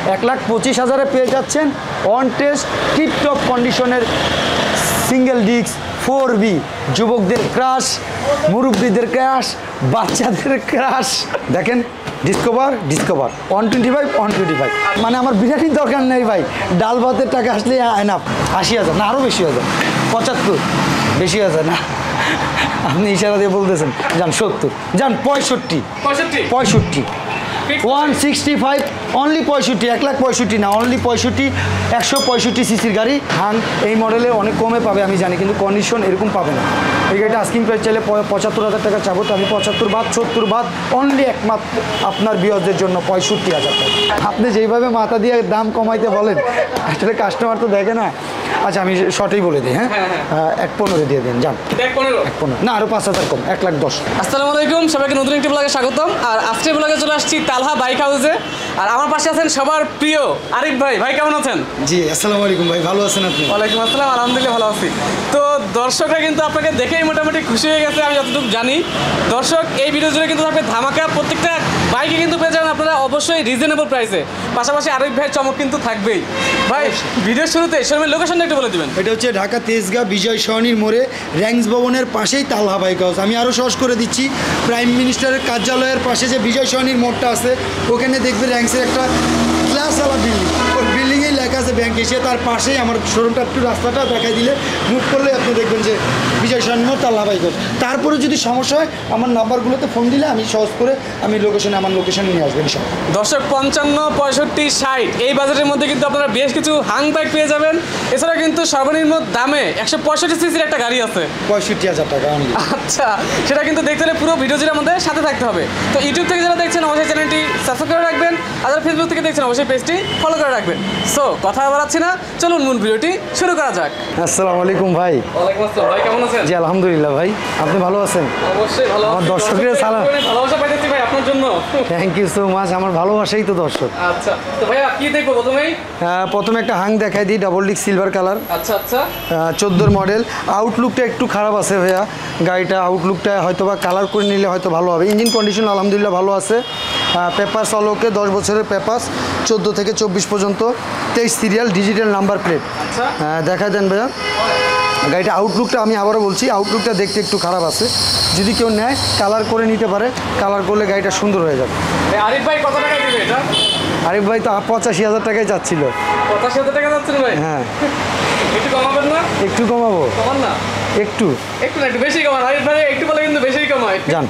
1,25,000-এ পেয়ে যাচ্ছেন on test tiptop কন্ডিশনের সিঙ্গেল ডিস্ক 4B। যুবকদের ক্রাশ, মুরব্বীদের ক্রাশ, বাচ্চাদের ক্রাশ। দেখেন ডিসকভার 125 মানে আমার বিরিয়ানির দরকার নেই ভাই, ডাল ভাতের টাকা আসলে এনাফ। 80,000 না আরও বেশি হাজার, 75 বেশি হাজার না, আপনি ইশারা দিয়ে বলতেছেন। যান 70, যান 65 165 অনলি 65, 1,65,000 না, অনলি 65, 165 সিসির গাড়ি। হাং এই মডেলে অনেক কমে পাবে আমি জানি, কিন্তু কন্ডিশন এরকম পাবে না। এই গাড়িটা আস্কিং প্রাইস চাইলে 75,000 টাকা চাবো, তো আমি 75 বাদ 70 বাদ অনলি একমাত্র আপনার বিয়সদের জন্য 65,000 টাকা। আপনি যেইভাবে মাথা দিয়ে দাম কমাইতে বলেন, আসলে কাস্টমার তো দেখে না। আচ্ছা আমি শর্টেই বলে দিই, হ্যাঁ 1,15 দিয়ে দিন, যান 1,15 না আরও 5,000 কম, 1,10,000। আসসালামু আলাইকুম, সবাইকে নতুন একটি ব্লগে স্বাগতম। আর আজকে ব্লগে চলে আসছি তালহা বাইক হাউসে, আর আমার পাশে আছেন সবার প্রিয় আরিফ ভাই। ভাই কেমন আছেন? জি আসসালামু আলাইকুম ভাই, ভালো আছেন আপনি? ওয়ালাইকুম আসসালাম, আলহামদুলিল্লাহ ভালো আছি। তো দর্শকরা কিন্তু আপনাকে দেখেই মোটামুটি খুশি হয়ে গেছে, আমি যতটুকু জানি। দর্শক এই ভিডিও জুড়ে কিন্তু আপনি ধামাকা প্রত্যেকটা বাইকে কিন্তু পেয়ে যাবেন আপনারা অবশ্যই রিজনেবল প্রাইসে। পাশাপাশি আরিফ ভাইয়ের চমক কিন্তু থাকবেই। ভাই ভিডিওর শুরুতে শোরুমের লোকেশনটা একটু বলে দিবেন। এটা হচ্ছে ঢাকা তেজগাঁ বিজয় সরণির মোড়ে র্যাঙ্কস ভবনের পাশেই তালহা বাইক হাউস। আমি আরও সহজ করে দিচ্ছি, প্রাইম মিনিস্টারের কার্যালয়ের পাশে যে বিজয় সরণির মোড়টা আছে, ওখানে দেখবেন র্যাঙ্কসের একটা ক্লাসওয়ালা বিল্ডিং, ওই বিল্ডিংয়েই লেখা আছে ব্যাংক এশিয়া, তার পাশেই আমার শোরুমটা। একটু রাস্তাটা দেখাই দিলে মুভ করলে আপনি দেখবেন যে বিজয় সরণির মোড় তালহা বাইক হাউস। তারপরে যদি সমস্যা হয় আমার নাম্বারগুলোতে ফোন দিলে আমি সহজ করে আমি আমার লোকেশনে নিয়ে আসবেন। দর্শক 55, 65, 60 এই বাজেটের মধ্যে কিন্তু আপনারা বেশ কিছু হাং বাইক পেয়ে যাবেন। এছাড়া কিন্তু সর্বনিম্ন দামে 165 সিসির একটা গাড়ি আছে 65,000 টাকা। আচ্ছা, সেটা কিন্তু দেখতে হলে পুরো ভিডিও জুড়ে আমাদের সাথে থাকতে হবে। তো ইউটিউব থেকে যারা দেখছেন অবশ্যই চ্যানেলটি সাবস্ক্রাইব করে রাখবেন, আর যারা ফেসবুক থেকে দেখছেন অবশ্যই পেজটি ফলো করে রাখবেন। সো কথা বাড়াচ্ছি না, চলুন মূল ভিডিওটি শুরু করা যাক। আসসালামু আলাইকুম ভাই। ওয়ালাইকুম আসসালাম ভাই, কেমন আছেন? জি আলহামদুলিল্লাহ ভাই, আপনি ভালো আছেন? অবশ্যই ভালো আছি। আমার দর্শকদের সালাম, ভালোবাসা পাইতেছি ভাই আপনার জন্য। থ্যাংক ইউ সো মাচ, আমার ভালোবাসাই তো দর্শক। আচ্ছা তো ভাইয়া কি দেখবো প্রথমেই? প্রথমে একটা হাং দেখাই দিই, ডাবল ডিস্ক সিলভার কালার। আচ্ছা আচ্ছা, 14 মডেল। আউটলুকটা একটু খারাপ আছে ভাইয়া, গাড়িটা আউটলুকটা হয়তো বা কালার করে নিলে হয়তো ভালো হবে। ইঞ্জিন কন্ডিশন আলহামদুলিল্লাহ ভালো আছে। পেপারস অলোকে 10 বছরের পেপারস, 14 থেকে 24 পর্যন্ত, 23 সিরিয়াল, ডিজিটাল নাম্বার প্লেট। দেখা দেন ভাইয়া গাড়িটা। আউটলুকটা আমি আবারও বলছি, আউটলুকটা দেখতে একটু খারাপ আছে, যদি কেউ নেয় কালার করে নিতে পারে, কালার করলে গাড়িটা সুন্দর হয়ে যাবে। আরিফ ভাই কত টাকা দিবে এটা? আরিফ ভাই তো 85,000 টাকায় যাচ্ছিল। 85,000 টাকা যাচ্ছিল ভাই? হ্যাঁ একটু কমাবেন না? একটু কমাবো, কমান না একটু একটু না, একটু বেশি কমান। আরিফ ভাই একটু বলে কিন্তু বেশি কমায়। যান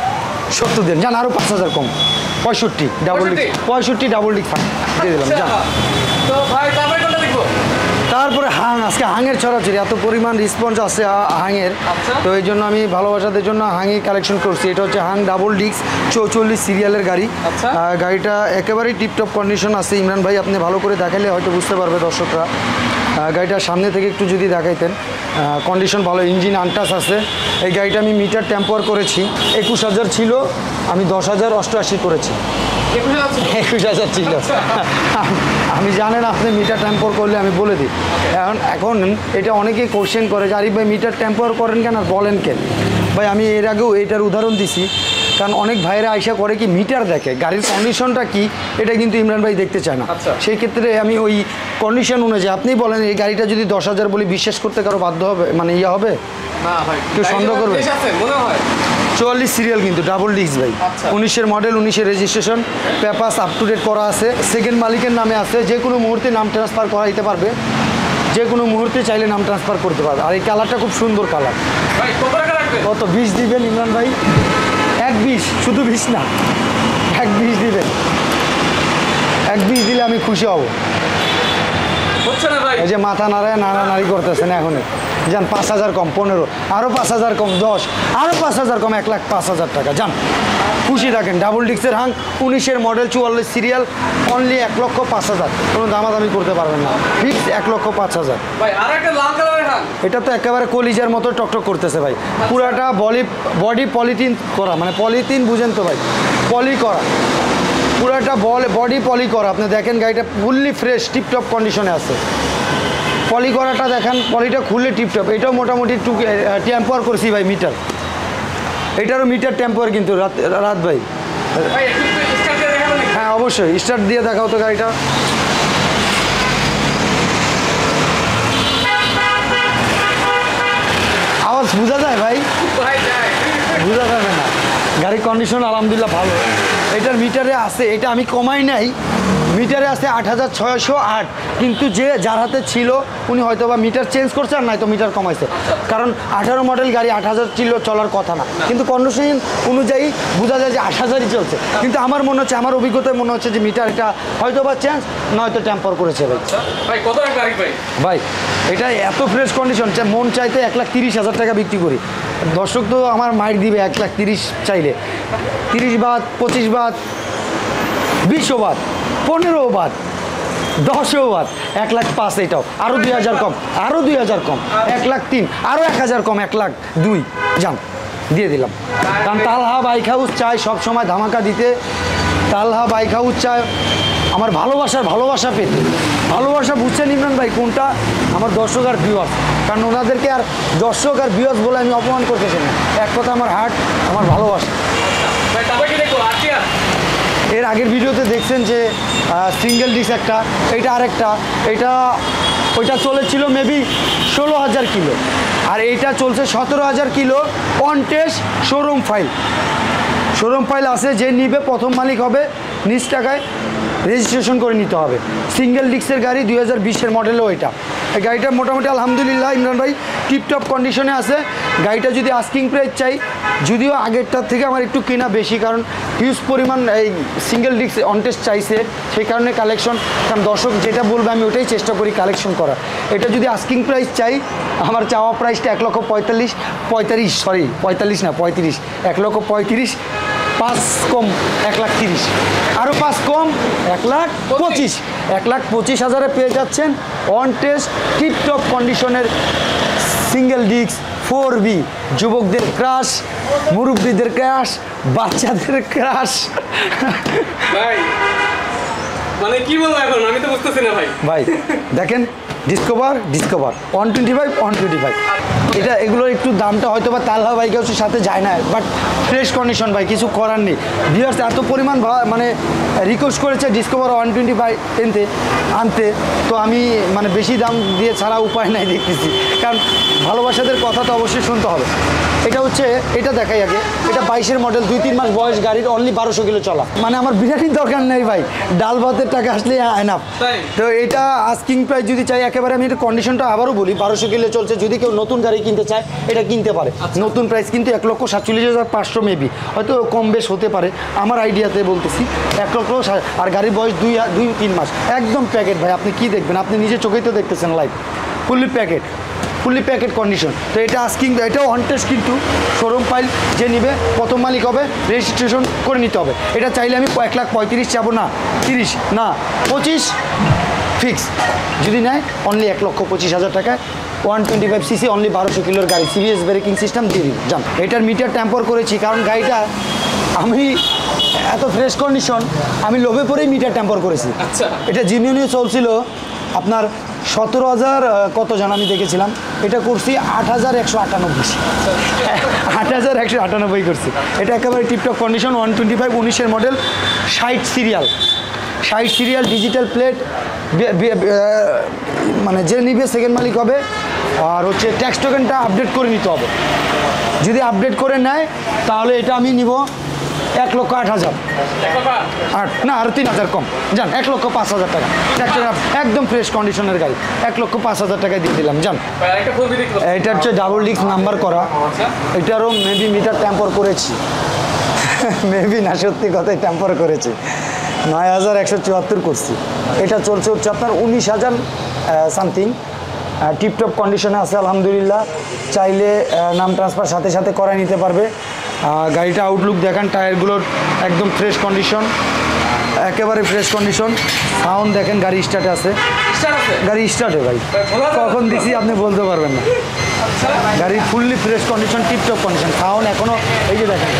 70 দেন, যান আরও 5,000 কম, 65 ডাবল ডিস্ক, 65 ডাবল ডিস্ক দিয়ে দিলাম। যান তো ভাই তারপরে কোনটা দেখবো? তারপরে হাং, আজকে হাঙের ছড়াছড়ি, এত পরিমাণ রেসপন্স আছে হাঙের, তো এই জন্য আমি ভালোবাসাদের জন্য হাঙি কালেকশন করছি। এটা হচ্ছে হাং ডাবল ডিস্ক 44 সিরিয়ালের গাড়ি। গাড়িটা একেবারেই টিপটপ কন্ডিশন আছে। ইমরান ভাই আপনি ভালো করে দেখালে হয়তো বুঝতে পারবে দর্শকরা। গাড়িটার সামনে থেকে একটু যদি দেখাইতেন, কন্ডিশন ভালো, ইঞ্জিন আনটাচ আছে। এই গাড়িটা আমি মিটার টেম্পার করেছি, 21,000 ছিল, আমি 10,088 করেছি। 21,000 ছিল। আমি জানেন আপনি মিটার টেম্পার করলে আমি বলে দিই। এখন এটা অনেকেই কোশ্চেন করে যে আরিফ ভাই মিটার টেম্পার করেন কেন আর বলেন কেন? ভাই আমি এর আগেও এটার উদাহরণ দিছি, কারণ অনেক ভাইরা আইসা করে কি মিটার দেখে, গাড়ির কন্ডিশনটা কি এটা কিন্তু ইমরান ভাই দেখতে চায় না। সেই ক্ষেত্রে আমি ওই কন্ডিশন অনুযায়ী, আপনি বলেন এই গাড়িটা যদি 10,000 বলি বিশ্বাস করতে কারো বাধ্য হবে, মানে ইয়ে হবে না ভাই, কেউ সন্দেহ করবে? মনে হয় 44 সিরিয়াল কিন্তু ডাবল ডিস্ক ভাই, 19-এর মডেল, 19-এর registration, papers up to date করা আছে, সেকেন্ড মালিকের নামে আছে, যে কোনো মুহূর্তে নাম ট্রান্সফার করা দিতে পারবে, যে কোনো মুহূর্তে চাইলে নাম ট্রান্সফার করতে পারবে। আর এই কালারটা খুব সুন্দর কালার। কত 20 দিবেন ইমরান ভাই? 1,20, শুধু 20 না, 1,20 দিবেন। 1,20 দিলে আমি খুশি হব। এই যে মাথা নাড়ানাড়ি করতেছেন এখন, যান 5,000 কম, 15, আরও 5,000 কম, 10, আরও 5,000 কম, 1,05,000 টাকা। যান খুশি থাকেন। ডাবল ডিস্কের হাং, 19-এর মডেল, 44 সিরিয়াল, অনলি 1,05,000, কোনো দামাদামি করতে পারবেন না, ফিক্স 1,05,000। এটা তো একেবারে কলিজার মতো টকটক করতেছে ভাই, পুরাটা বডি পলিথিন করা, মানে পলিথিন বুঝেন তো ভাই, পলি করা, পুরাটা বডি পলি করা। আপনি দেখেন গাড়িটা ফুললি ফ্রেশ টিপটপ কন্ডিশনে আছে। পলি করাটা দেখেন, পলিটা খুললে টিপটপ। এটাও মোটামুটি একটু টেম্পার করছি ভাই মিটার, এটারও মিটার টেম্পার কিন্তু রাত ভাই। হ্যাঁ অবশ্যই, স্টার্ট দিয়ে দেখাও তো গাড়িটা। আওয়াজ বোঝা যায় ভাই? ভাই যাই বোঝা যাবে না। গাড়ির কন্ডিশন আলহামদুলিল্লাহ ভালো। এটার মিটারে আছে, এটা আমি কমাই নাই, মিটারে আছে 8608, কিন্তু যার হাতে ছিল উনি হয়তো বা মিটার চেঞ্জ করছে আর নয়তো মিটার কমাইছে, কারণ 18 মডেল গাড়ি 8000 ছিল চলার কথা না, কিন্তু কন্ডিশন অনুযায়ী বোঝা যায় যে 8000ই চলছে। কিন্তু আমার মনে হচ্ছে, আমার অভিজ্ঞতায় মনে হচ্ছে যে মিটারটা হয়তো বা চেঞ্জ নয়তো টেম্পার করেছে ভাই। ভাই কত টাকা গাড়ি ভাই? ভাই এটা এত ফ্রেশ কন্ডিশন, মন চাইতে 1,30,000 টাকা বিক্রি করি। দর্শক তো আমার মাইক দিবে 1,30,000 চাইলে, 30 বাদ, 25 বাদ, 20 বাদ, 15 বাদ, 10 বাদ, 1,05,000 এটাও আরও 2,000 কম, আরও 2,000 কম, 1,03,000, আরও 1,000 কম, 1,02,000 যান দিয়ে দিলাম। কারণ তালহা বাইক হাউস চাই সবসময় ধামাকা দিতে, তালহা বাইক হাউস চায় আমার ভালোবাসা পেতে। ভালোবাসা বুঝছেন ইমরান ভাই কোনটা? আমার দর্শক আর ভিউয়ার্স, কারণ ওনাদেরকে আর দর্শক আর ভিউয়ার্স বলে আমি অপমান করতেছি না, এক কথা আমার হার্ট, আমার ভালোবাসা। ভাই তারপর কি দেখবো? আরটিআর এর আগের ভিডিওতে দেখছেন যে সিঙ্গেল ডিস্ক একটা, এইটা আরেকটা, ওইটা চলেছিল মেবি 16,000 কিলো, আর এইটা চলছে 17,000 kilo on test. Showroom file আছে, যে নিবে প্রথম মালিক হবে, নিজ টাকায় রেজিস্ট্রেশন করে নিতে হবে। সিঙ্গেল ডিস্কের গাড়ি 2020-এর মডেলও এটা। এই গাড়িটা মোটামুটি আলহামদুলিল্লাহ ইমরান ভাই টিপটপ কন্ডিশনে আছে। গাড়িটা যদি আস্কিং প্রাইস চাই, যদিও আগেরটার থেকে আমার একটু কেনা বেশি, কারণ হিউজ পরিমাণ এই সিঙ্গেল ডিস্ক অনটেস্ট চাইছে, সেই কারণে কালেকশন, কারণ দর্শক যেটা বলবে আমি ওটাই চেষ্টা করি কালেকশন করার। এটা যদি আস্কিং প্রাইস চাই, আমার চাওয়া প্রাইসটা 1,35,000, 5 কম 1,30,000, আরও 5 কম 1,25,000, 1,25,000 পেয়ে যাচ্ছেন অন টেস্ট টিপটপ কন্ডিশনের সিঙ্গেল ডিস্ক 4B, যুবকদের ক্রাশ, মুরব্বীদের ক্রাশ, বাচ্চাদের ক্রাশ। ভাই মানে কি বলবো এখন, আমি তো বুঝতেছি না ভাই। ভাই দেখেন ডিসকভার 125, এটা এগুলোর একটু দামটা হয়তো বা তালহা বাইক হাউসের সাথে যায় না, বাট ফ্রেশ কন্ডিশন ভাই, কিছু করার নেই। ভিউয়ার্স এত পরিমাণ মানে রিকোয়েস্ট করেছে ডিসকভার 125 আনতে, তো আমি মানে বেশি দাম দিয়ে ছাড়া উপায় নাই দেখতেছি, কারণ ভালোবাসাদের কথা তো অবশ্যই শুনতে হবে। এটা দেখাই আগে, এটা 22-এর মডেল, 2-3 মাস বয়স, গাড়ির অনলি 1200 কিলো চলা, মানে আমার বিরিয়ানির দরকার নেই ভাই, ডাল ভাতের টাকা আসলে এনাফ। তো এটা আস্কিং প্রাইস যদি চাই একেবারে, আমি এটা কন্ডিশনটা আবারও বলি, 1200 কিলো চলছে। যদি কেউ নতুন গাড়ি কিনতে চায় এটা কিনতে পারে। নতুন প্রাইস কিন্তু 1,47,500 মেবি, হয়তো কম বেশ হতে পারে, আমার আইডিয়াতে বলতেছি 1,00,000, আর গাড়ির বয়স 2-3 মাস, একদম প্যাকেট ভাই। আপনি কি দেখবেন? আপনি নিজে চোখেই তো দেখতেছেন লাইভ, ফুললি প্যাকেট কন্ডিশন। তো এটা আস্কিং, এটাও অন টেস্ট, কিন্তু শোরুম ফাইল যে নিবে প্রথম মালিক হবে, রেজিস্ট্রেশন করে নিতে হবে। এটা চাইলে আমি 1,35,000 চাবো না, 30 না 25 ফিক্স, যদি নেয় অনলি 1,25,000 টাকায় 125cc অনলি 1200 কিলোর গাড়ি, সিবিএস ব্রেকিং সিস্টেম দিয়ে দিন যান। এটার মিটার ট্যাম্পার করেছি, কারণ গাড়িটা আমি এত ফ্রেশ কন্ডিশন, আমি লোভে পরেই মিটার ট্যাম্পার করেছি। আচ্ছা, এটা জিমিউনিও চলছিল আপনার 17,000 কত জন আমি দেখেছিলাম, এটা করছি 8,198, 8,198 করছি। এটা একেবারে টিপটপ কন্ডিশন, 125 19-এর মডেল, 60 সিরিয়াল ডিজিটাল প্লেট, মানে যে নিবে সেকেন্ড মালিক হবে। আর ট্যাক্স টোকেনটা আপডেট করে নিতে হবে, যদি আপডেট করে নেয় তাহলে এটা আমি নিব 1,08,000, না আরও 3,000 কম, যান 1,05,000 টাকা। ট্যাক্স টোকেন একদম ফ্রেশ কন্ডিশনের গাড়ি, 1,05,000 টাকায় দিয়ে দিলাম যান। এটা হচ্ছে ডাবল ডিস্ক নাম্বার করা, এটারও মেবি মিটার ট্যাম্পার করেছি, মেবি না সত্যি কথাই ট্যাম্পার করেছি, 9,174 করছি। এটা চলছে আপনার 19,000 সামথিং, টিপটপ কন্ডিশনে আছে আলহামদুলিল্লাহ। চাইলে নাম ট্রান্সফার সাথে সাথে করাই নিতে পারবে। গাড়িটা আউটলুক দেখান, টায়ারগুলোর একদম ফ্রেশ কন্ডিশন, একেবারে ফ্রেশ কন্ডিশন। সাউন্ড দেখেন, গাড়ি স্টার্টে আছে, গাড়ি স্টার্টে ভাই, কখন দিছি আপনি বলতে পারবেন না। গাড়ি fully fresh condition, tiptop condition, sound এখনও এই যে দেখেন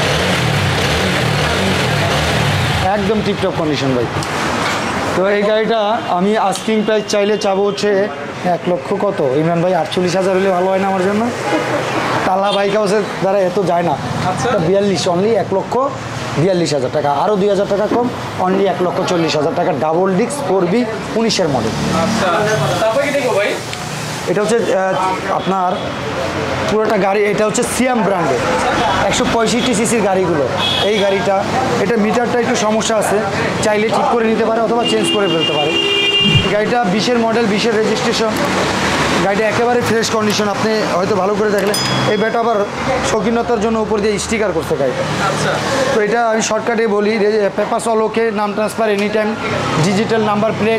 একদম টিপটপ কন্ডিশন ভাই। তো এই গাড়িটা আমি আস্কিং প্রাইস চাইলে চাবো 1,00,000 কত ইমরান ভাই, 48,000 হলে ভালো হয় না আমার জন্য? তালা বাইক হাউসের দ্বারা এত যায় না। 42 অনলি 1,42,000 টাকা, আরও 2,000 টাকা কম, অনলি 1,40,000 টাকা, ডাবল ডিস্ক 4B 19-এর মডেল। এটা হচ্ছে আপনার পুরোটা গাড়ি, এটা হচ্ছে সিয়াম ব্র্যান্ডের 165 সিসির গাড়িগুলো। এই গাড়িটা, এটা মিটারটা একটু সমস্যা আছে, চাইলে ঠিক করে নিতে পারে অথবা চেঞ্জ করে ফেলতে পারে। গাড়িটা 20-এর মডেল, 20-এর রেজিস্ট্রেশন। গাড়িটা একেবারে ফ্রেশ কন্ডিশন, আপনি হয়তো ভালো করে দেখলেন। এই ব্যাটা আবার শৌখিনতার জন্য উপর দিয়ে স্টিকার করছে গাড়িটা। তো এটা আমি শর্টকাটে বলি, পেপারস অল ওকে, নাম transfer any time, digital number plate,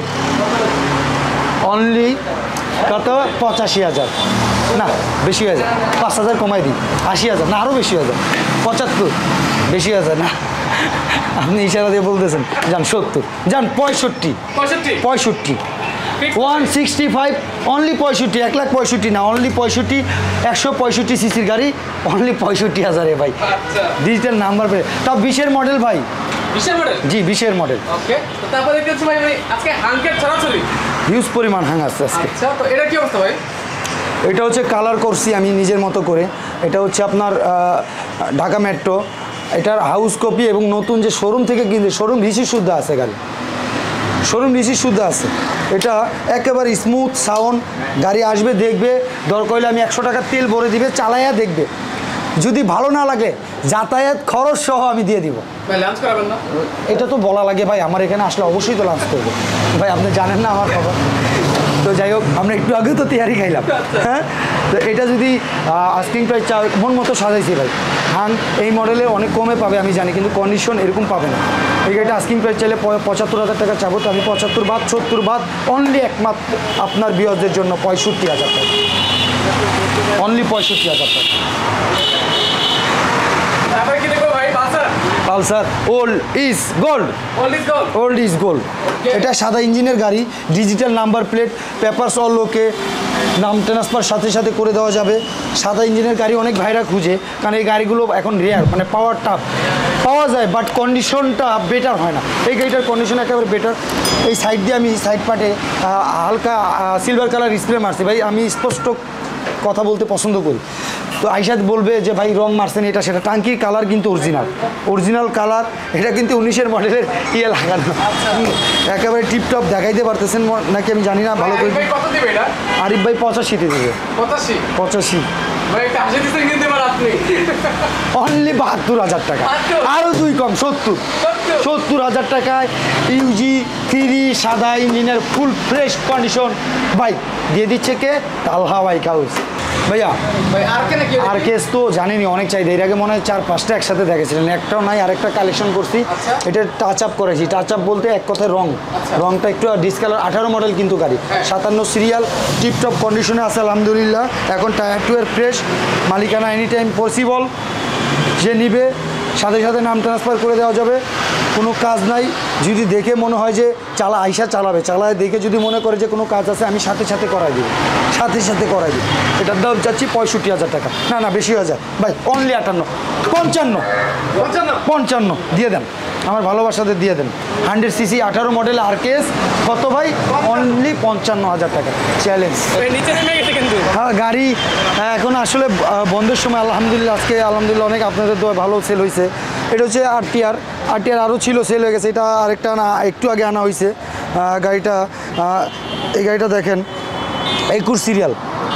only কত 85,000, না বেশি হয়ে যায়, 5,000 কমাই দিই, 80,000, না আরও বেশি হয়ে যায়, 75, বেশি হয়ে যায় না, আপনি ইশারা দিয়ে বলতেছেন, যান 70, যান 65, 165, অনলি 65, 1,65,000 না, অনলি 65, 165 সিসির গাড়ি, অনলি 65,000 ভাই। ডিজিটাল নাম্বার প্লেট, তাও 20-এর মডেল ভাই। 20-এর মডেল? জি 20-এর মডেল। ওকে, তো তারপরে দেখতে পাচ্ছি ভাই আজকে হাঙ্কের ছড়াছড়ি, হিউজ পরিমাণ হাং আছে আজকে। আচ্ছা, তো এটা কি অবস্থা ভাই? এটা হচ্ছে কালার করছি আমি নিজের মতো করে। এটা হচ্ছে আপনার ঢাকা মেট্রো, এটার হাউস কপি এবং নতুন যে শোরুম থেকে কিনতে, শোরুম রিসিট শুদ্ধ আছে গাড়ি, শোরুম রিসিট শুদ্ধ আছে। এটা একেবারে স্মুথ সাউন্ড, গাড়ি আসবে দেখবে, দরকার হলে আমি 100 টাকার তেল ভরে দিবে, চালাইয়া দেখবে, যদি ভালো না লাগে যাতায়াত খরচ সহ আমি দিয়ে দিব। ভাই লাঞ্চ করাবেন না? এটা তো বলা লাগে ভাই, আমার এখানে আসলে অবশ্যই তো লাঞ্চ করবো ভাই, আপনি জানেন না আমার খবর। তো যাই হোক, আমরা একটু আগেও তো তেয়ারি খাইলাম। হ্যাঁ, তো এটা যদি আস্কিং প্রাইস মন মতো সাজাইছি ভাই। হাং এই মডেলে অনেক কমে পাবে আমি জানি, কিন্তু কন্ডিশন এরকম পাবে না। এই গাড়িটা আস্কিং প্রাইস চাইলে 75,000 টাকা চাবো, তো আমি 75 বাদ 70 বাদ অনলি একমাত্র আপনার বিয়সদের জন্য 65,000 টাকা, অনলি 65,000 টাকা। তারপরে কি দেখবো ভাই? Pulsar old is gold, old is gold. এটা সাদা ইঞ্জিনের গাড়ি, digital number plate, papers all okay, নাম ট্রান্সফার সাথে সাথে করে দেওয়া যাবে। সাদা ইঞ্জিনের গাড়ি অনেক ভাইরা খুঁজে, কারণ এই গাড়িগুলো এখন রেয়ার, মানে পাওয়ারটা পাওয়া যায় বাট কন্ডিশনটা বেটার হয় না। এই গাড়িটার কন্ডিশন একেবারে বেটার। এই সাইড দিয়ে আমি সাইড পার্টে হালকা সিলভার কালার স্প্রে মারছি ভাই, আমি স্পষ্ট কথা বলতে পছন্দ করি। তো আইসাদ বলবে যে ভাই রং মারছেন এটা সেটা, টাঙ্কির কালার কিন্তু অরিজিনাল কালার। এটা কিন্তু 19-এর মডেলের ইয়ে লাগানো, একেবারে টিপটপ দেখাইতে পারতেছেন নাকি আমি জানি না ভালো করে। আরিফ ভাই 85 দেবে, 85 অনলি 72,000 টাকা, আরও 2 কম, 70,000 টাকায় ইউজি 3 সাদা ইঞ্জিনের ফুল ফ্রেশ কন্ডিশন ভাই দিয়ে দিচ্ছে কে? তালহা বাইক হাউস। ভাইয়া আর কেস তো জানেনি অনেক চাহিদা, এর আগে মনে হয় 4-5টা একসাথে দেখেছিলেন, একটাও নাই, আরেকটা কালেকশন করছি। এটা টাচ আপ করেছি, টাচ আপ বলতে এক কথায় রংটা একটু ডিসকালার, 18 মডেল কিন্তু গাড়ি, 57 সিরিয়াল, টিপটপ কন্ডিশনে আছে আলহামদুলিল্লাহ। এখন টায়ার টুয়ের ফ্রেশ, মালিকানা এনি টাইম পসিবল, যে নিবে সাথে সাথে নাম ট্রান্সফার করে দেওয়া যাবে, কোনো কাজ নাই। যদি দেখে মনে হয় যে আইসা চালায় দেখে যদি মনে করে যে কোনো কাজ আছে, আমি সাথে সাথে করাই দিব, এটার দাম চাচ্ছি 65,000 টাকা, না বেশি হয়ে যায় ভাই, অনলি 58, 55 দিয়ে দেন, আমার ভালোবাসাতে দিয়ে দেন। 100 সিসি 18 মডেল আরকেএস কত ভাই? অনলি 55,000 টাকা, চ্যালেঞ্জ। হ্যাঁ, গাড়ি এখন আসলে বন্ধের সময় আলহামদুলিল্লাহ, আজকে আলহামদুলিল্লাহ অনেক আপনাদের দোয়া ভালো সেল হয়েছে। এটা হচ্ছে আরটিআর আরও ছিল, সেল হয়ে গেছে, এটা আরেকটা না একটু আগে আনা হয়েছে গাড়িটা। এই গাড়িটা দেখেন 21 সিরিয়াল,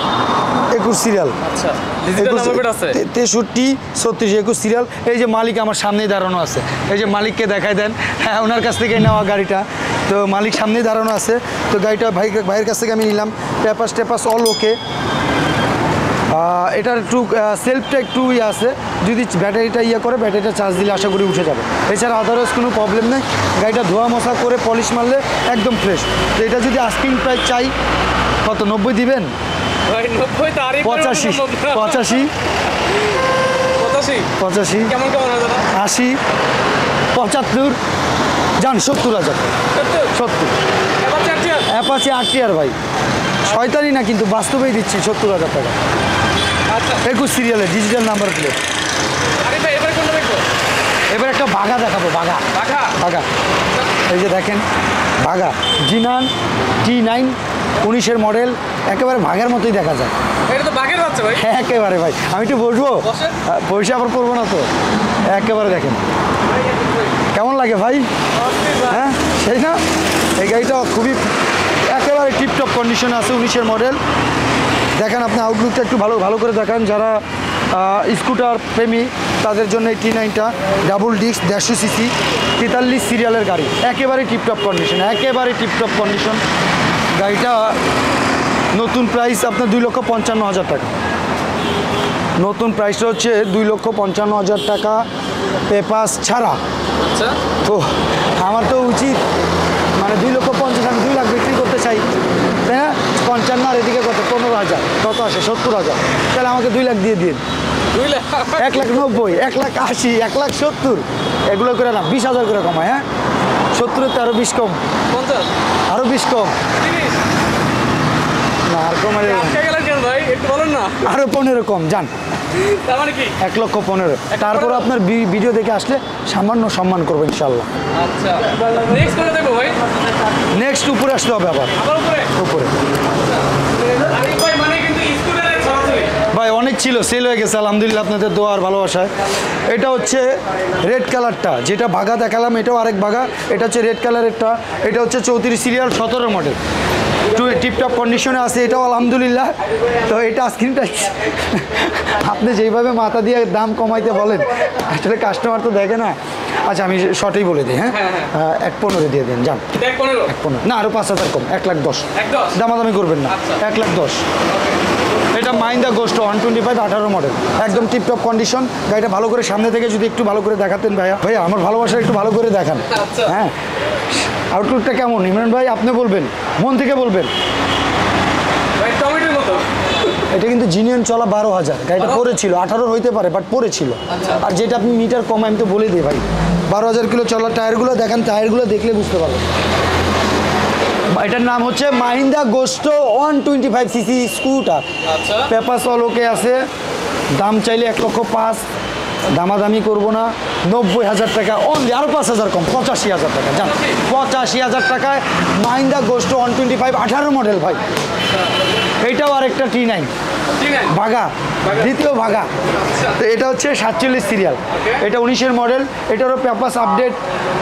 63, 36, 21 সিরিয়াল। এই যে মালিক আমার সামনেই দাঁড়ানো আছে, এই যে মালিককে দেখাই দেন, হ্যাঁ ওনার কাছ থেকে নেওয়া গাড়িটা, তো মালিক সামনেই দাঁড়ানো আছে। তো গাড়িটা ভাইয়ের কাছ থেকে আমি নিলাম, পেপারস অল ওকে। এটার একটু সেলফটা একটু ইয়ে আছে, যদি ব্যাটারিটা করে ব্যাটারিটা চার্জ দিলে আশা করি উঠে যাবে, এছাড়া আদারওয়াইজ কোনো প্রবলেম নেই। গাড়িটা ধোয়া মশা করে পলিশ মারলে একদম ফ্রেশ। তো এটা যদি আস্কিং প্রাইস চাই কত, 90 দিবেন? 85, 80, 75, যান 70,000, 70। অ্যাপাচি আরটিআর ভাই, শয়তানি না কিন্তু বাস্তবেই দিচ্ছি 70,000 টাকা, 21 সিরিয়ালে ডিজিটাল নাম্বার প্লেট। এবার একটা বাঘা দেখাবো, বাঘা, এই যে দেখেন বাঘা জিনান T9 19-এর মডেল, একেবারে বাঘের মতোই দেখা যায়। হ্যাঁ একেবারে ভাই, আমি একটু বসবো, পয়সা আবার করবো না তো, একেবারে দেখেন কেমন লাগে ভাই, হ্যাঁ সেই না। এই গাড়িটা খুবই একেবারে টিপটপ কন্ডিশনে আছে, 19-এর মডেল, দেখেন আপনি আউটলুকটা একটু ভালো ভালো করে দেখান, যারা স্কুটার প্রেমী তাদের জন্য এই T9টা ডাবল ডিস্ক 150 সিসি 43 সিরিয়ালের গাড়ি, একেবারে টিপটপ কন্ডিশন, একেবারে টিপটপ কন্ডিশন। গাড়িটা নতুন প্রাইস আপনার 2,55,000 টাকা। নতুন প্রাইসটা হচ্ছে 2,55,000 টাকা পেপাস ছাড়া। আচ্ছা, তো আমার তো উচিত মানে 2,50,000, আমি 2 লাখ বিক্রি করতে চাই, তাই না? 55 আর এদিকে কত 15,000, কত আসে 70,000, তাহলে আমাকে 2 লাখ দিয়ে দিন। 2 লাখ 1,90,000, 1,80,000, 1,70,000 এগুলো করে না, 20,000 করে কমায়। হ্যাঁ, 70-তে আরও 20 কম, 50 আরও 20 কম, 30 না আর কমাই আটকে গেলেন কেন ভাই, একটু বলুন না। আরও 15 কম, যান তার মানে কি? 1,15,000। তারপর আপনার ভিডিও দেখে আসলে সামান্য সম্মান করবো ইনশাল্লাহ। আচ্ছা, নেক্সট কোনটা দেখবো ভাই? নেক্সট উপরে আসতে হবে আবার, আবার উপরে? উপরে আরিফ ভাই মানে কিন্তু স্কুটারের সরাসরি। ভাই অনেক ছিল, সেল হয়ে গেছে আলহামদুলিল্লাহ আপনাদের দোয়া আর ভালোবাসায়। এটা হচ্ছে রেড কালারটা, যেটা ভাগা দেখালাম এটাও আরেক ভাগা, এটা হচ্ছে রেড কালারেরটা। এটা হচ্ছে 34 সিরিয়াল 17 মডেল, টিপটপ কন্ডিশনে আছে এটাও আলহামদুলিল্লাহ। তো এটা স্ক্রিনটা আপনি যেইভাবে মাথা দিয়ে দাম কমাইতে বলেন, আসলে কাস্টমার তো দেখে না। আচ্ছা আমি শর্টেই বলে দিই, হ্যাঁ 1,15 দিয়ে দেন, যান 15 1,15 না, আরও 5,000 কম, 1,10,000। 1,10 দামাদামি করবেন না, আচ্ছা। 1,10,000। এটা মাহিন্দ্রা গোস্ট 125 18 মডেল, একদম টিপটপ কন্ডিশন। গাড়িটা ভালো করে সামনে থেকে যদি একটু ভালো করে দেখাতেন ভাইয়া, ভাইয়া আমার ভালোবাসা একটু ভালো করে দেখান। আচ্ছা। হ্যাঁ, আউটলুকটা কেমন ইমরান ভাই আপনি বলবেন, মন থেকে বলবেন। ভাই টমেটোর মতো। এটা কিন্তু জিনিয়ন চলা 12,000, গাড়িটা পড়েছিল 18 হইতে পারে, বাট পড়েছিল। আর যেটা আপনি মিটার কম আমি তো বলে দিই ভাই, 12,000 কিলো চলা। টায়ারগুলো দেখেন, টায়ারগুলো দেখলে বুঝতে পারবেন। এটার নাম হচ্ছে মাহিন্দ্রা গোস্ট 125 সিসি স্কুটার, আচ্ছা, পেপারস অল ওকে আছে। দাম চাইলে 1,05,000, দামাদামি করবো না, 90,000 টাকা অনলি, আরও 5,000 কম, 85,000 টাকা, জান 85,000 টাকায় মাহিন্দ্রা গোস্ট 125 18 মডেল ভাই। এইটাও আরেকটা T9 ভাগা, দ্বিতীয় ভাগা। তো এটা হচ্ছে 47 সিরিয়াল, এটা 19-এর মডেল। এটারও পেপারস আপডেট,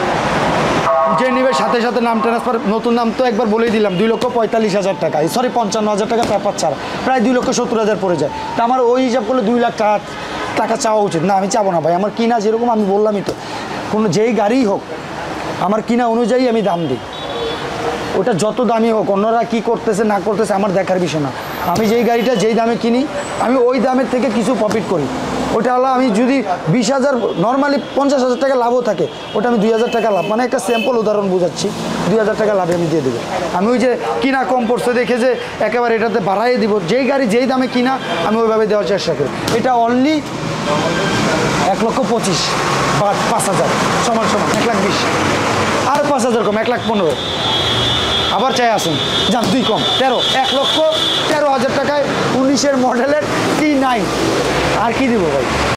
যে নিবে সাথে সাথে নাম ট্রান্সফার, নতুন নাম তো একবার বলেই দিলাম। 2,45,000 টাকা, সরি 55,000 টাকা পেপার ছাড়া, প্রায় 2,70,000 পড়ে যায়। তা আমার ওই হিসাব করলে 2 লাখ টাকা চাওয়া উচিত না। আমি চাবো না ভাই, আমার কিনা যেরকম, আমি বললামই তো, কোনো যেই গাড়িই হোক আমার কিনা অনুযায়ী আমি দাম দিই। ওটা যত দামি হোক, অন্যরা কী করতেছে না করতেছে আমার দেখার বিষয় না। আমি যেই গাড়িটা যেই দামে কিনি, আমি ওই দামের থেকে কিছু প্রফিট করি। ওটা হলো আমি যদি 20,000 নর্মালি 50,000 টাকা লাভও থাকে, ওটা আমি 2,000 টাকা লাভ, মানে একটা স্যাম্পল উদাহরণ বোঝাচ্ছি, 2,000 টাকা লাভে আমি দিয়ে দেবো। আমি ওই যে কিনা কম পড়ছে দেখে যে একেবারে এটাতে বাড়াইয়ে দিব, যেই গাড়ি যেই দামে কিনা আমি ওইভাবে দেওয়ার চেষ্টা করি। এটা অনলি 1,25,000 বা 5,000 সমান সমান 1,20,000, আর 5,000 কম 1,15,000। আবার চাই আসুন, যান 2 কম 13, 1,13,000 টাকায় 19-এর মডেলের T9। আর কি দিব ভাই?